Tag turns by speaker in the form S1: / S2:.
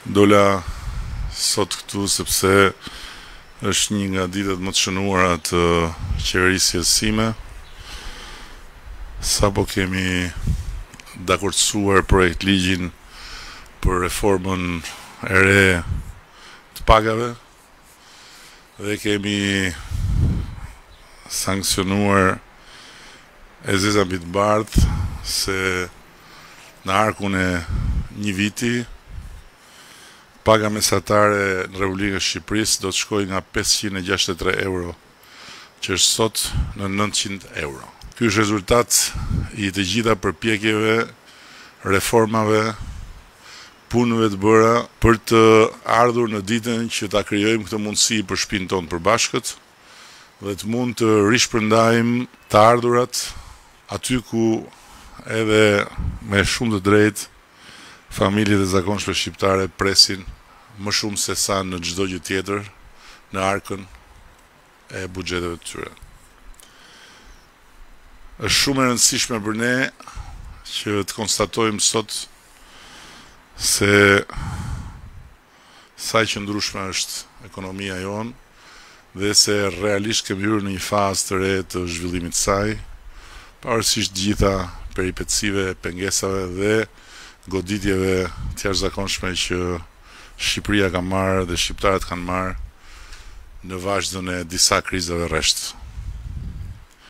S1: Dola sot këtu sepse është një nga ditët më të shënuara të qeverisjes sime. Sapo kemi dakordsuar projekt ligjin për reformën e re të pagave dhe kemi sankcionuar Ezeza mbi të bardhë se në arkun e një viti paga mesatare në Republikën e Shqipërisë do të shkojë nga 563 euro, që është sot në 900 euro. Ky është rezultat i të gjitha përpjekjeve, reformave, punëve të bëra për të ardhur në ditën që ta krijojmë këtë mundësi për shtëpinë tonë përbashkët dhe të mund të rishpërndajmë të ardhurat aty ku edhe me shumë të drejtë familjet e zakonshme shqiptare presin më shumë se sa në çdo gjë tjetër në arkën e buxheteve të tyre. Është shumë e rëndësishme për ne që të konstatojmë sot se sa e qëndrueshme është ekonomia jonë dhe se realisht kemi hyrë në një fazë të re të zhvillimit të saj, pavarësisht gjitha peripecive, pengesave dhe goditjeve të jashtëzakonshme që Shqipëria ka marrë dhe shqiptarët kanë marrë në vazhdon e disa krizave rresht.